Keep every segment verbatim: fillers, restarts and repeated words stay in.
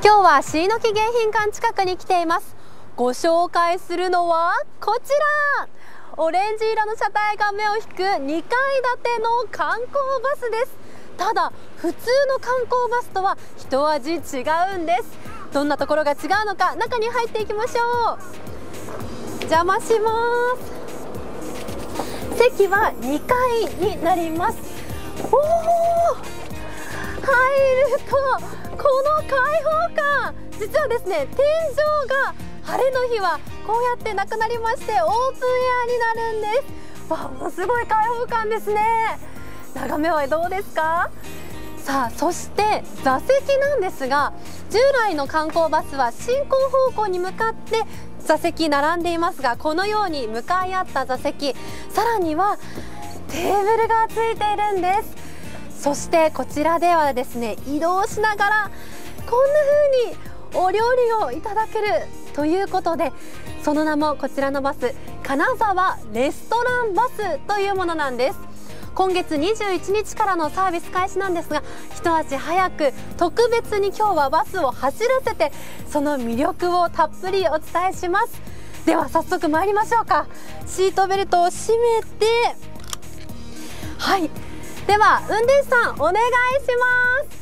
今日は椎木迎賓館近くに来ています。ご紹介するのはこちら、オレンジ色の車体が目を引くにかい建ての観光バスです。ただ普通の観光バスとは一味違うんです。どんなところが違うのか、中に入っていきましょう。邪魔します。席はにかいになります。おお、入るとこの開放感、実はですね、天井が晴れの日はこうやってなくなりまして、オープンエアになるんです。わあ、ものすごい開放感ですね。眺めはどうですか？さあ、そして座席なんですが、従来の観光バスは進行方向に向かって座席並んでいますが、このように向かい合った座席、さらにはテーブルがついているんです。そしてこちらではですね、移動しながらこんな風にお料理をいただけるということで、その名もこちらのバス、金沢レストランバスというものなんです。今月にじゅういちにちからのサービス開始なんですが、一足早く特別に今日はバスを走らせて、その魅力をたっぷりお伝えします。では早速参りましょうか。シートベルトを締めて、はい、では運転手さんお願いします。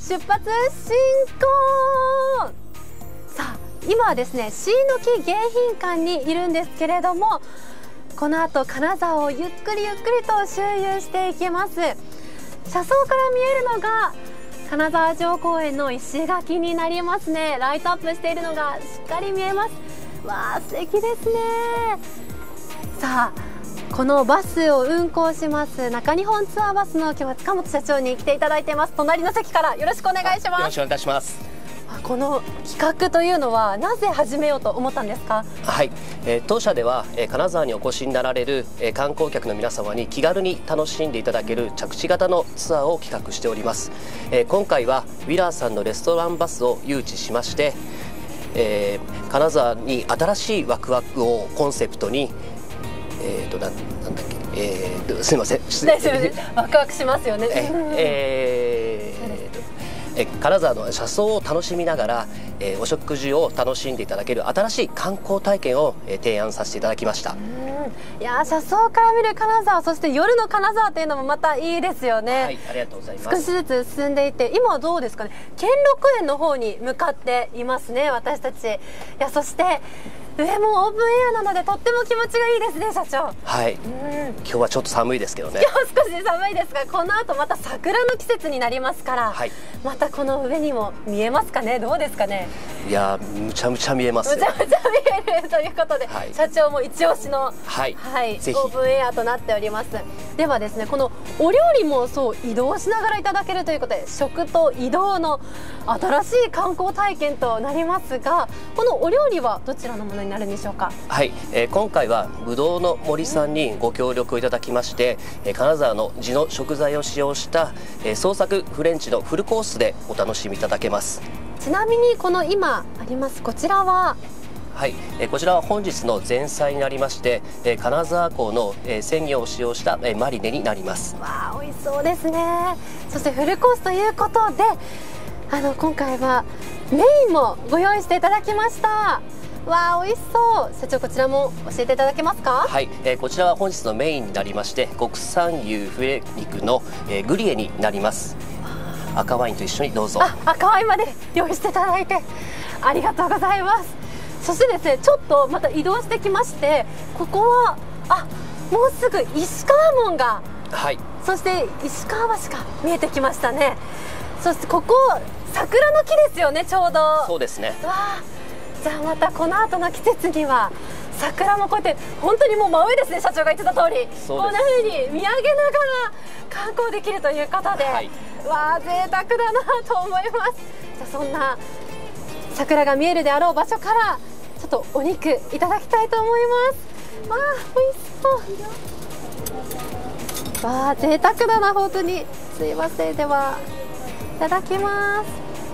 出発進行。さあ、今はですね、椎木迎賓館にいるんですけれども、この後金沢をゆっくりゆっくりと周遊していきます。車窓から見えるのが金沢城公園の石垣になりますね。ライトアップしているのがしっかり見えます。わあ、素敵ですね。さあ、このバスを運行します中日本ツアーバスの今日は塚本社長に来ていただいています。隣の席からよろしくお願いします。 よろしくお願いいたします。 この企画というのはなぜ始めようと思ったんですか？ はい、えー、当社では、えー、金沢にお越しになられる、えー、観光客の皆様に気軽に楽しんでいただける着地型のツアーを企画しております。えー、今回はウィラーさんのレストランバスを誘致しまして、えー、金沢に新しいワクワクをコンセプトに、えーと、な、なんだっけ、えーと、すみません、 大丈夫です。ワクワクしますよね。 えーえーえ金沢の車窓を楽しみながら、えー、お食事を楽しんでいただける新しい観光体験を、えー、提案させていただきました。 いやー、車窓から見る金沢、そして夜の金沢というのもまたいいですよね。 はい、ありがとうございます。 少しずつ進んでいて、今はどうですかね。兼六園の方に向かっていますね、私たち。いや、そして上もオープンエアなのでとっても気持ちがいいですね、社長。 はい、うん、今日はちょっと寒いですけどね。 今日少し寒いですが、この後また桜の季節になりますから、はい、またこの上にも見えますかね。どうですかね。 いや、むちゃむちゃ見えますよ。 むちゃむちゃ見えるということで、はい、社長も一押しの、はい、はい、オープンエアとなっております。ではですね、このお料理もそう移動しながらいただけるということで、食と移動の新しい観光体験となりますが、このお料理はどちらのものになるんでしょうか？ はい、えー、今回はぶどうの森さんにご協力をいただきまして、えー、金沢の地の食材を使用した、えー、創作フレンチのフルコースでお楽しみいただけます。 ちなみにこの今ありますこちらは、 はい、えー、こちらは本日の前菜になりまして、えー、金沢港の、えー、鮮魚を使用した、えー、マリネになります。 わあ、美味しそうですね。そしてフルコースということで、あの今回はメインもご用意していただきました。わあ、美味しそう。社長、こちらも教えていただけますか？ はい、えー、こちらは本日のメインになりまして、国産牛フレ肉の、えー、グリエになります。赤ワインと一緒にどうぞ。 あ、赤ワインまで用意していただいてありがとうございます。そしてですね、ちょっとまた移動してきまして、ここはあ、もうすぐ石川門が、はい、そして石川橋が見えてきましたね。そしてここ桜の木ですよね、ちょうど。 そうですね。 わあ、じゃあまたこの後の季節には桜もこうやって本当にもう真上ですね、社長が言ってた通り。こんな風に見上げながら観光できるということで、はい、わあ、贅沢だなと思います。じゃあそんな桜が見えるであろう場所からちょっとお肉いただきたいと思います。わあ、美味しそう。わあ、贅沢だな本当に。すいません、ではいただきます。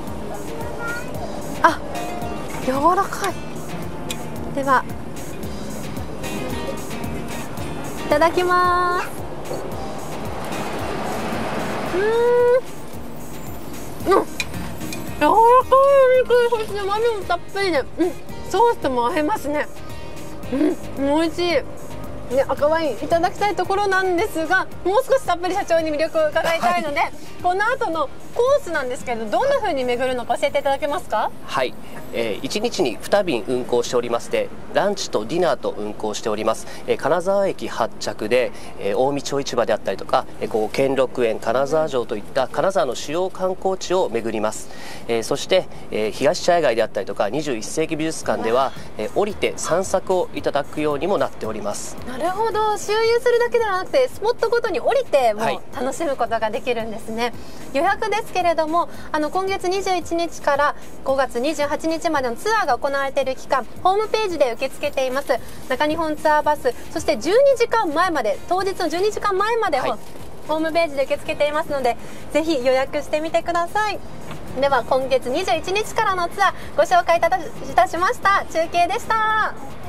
あ、柔らかい。ではいただきます。うーん、うん、柔らかい。 肉、そしてうまみもたっぷりで、うん、ソースとも合いますね。うん、美味しい。ね、赤ワインいただきたいところなんですが、もう少したっぷり社長に魅力を伺いたいので、はい、この後のコースなんですけど、どんな風に巡るのか教えていただけますか？ はい、えー、いちにちにに便運行しておりまして、ランチとディナーと運行しております。えー、金沢駅発着で、えー、近江町市場であったりとか、えー、こう兼六園、金沢城といった金沢の主要観光地を巡ります。えー、そして、えー、東茶屋街であったりとかにじゅういっせいき美術館では、えー、降りて散策をいただくようにもなっております。 なるほど、周遊するだけではなくてスポットごとに降りても楽しむことができるんですね。はい、予約ですけれども、あの今月にじゅういちにちからごがつにじゅうはちにちまでのツアーが行われている期間、ホームページで受け付けています。中日本ツアーバス、そしてじゅうにじかんまえまで、当日のじゅうにじかんまえまで、はい、ホームページで受け付けていますので、ぜひ予約してみてください。では今月にじゅういちにちからのツアーご紹介いたしました。中継でした。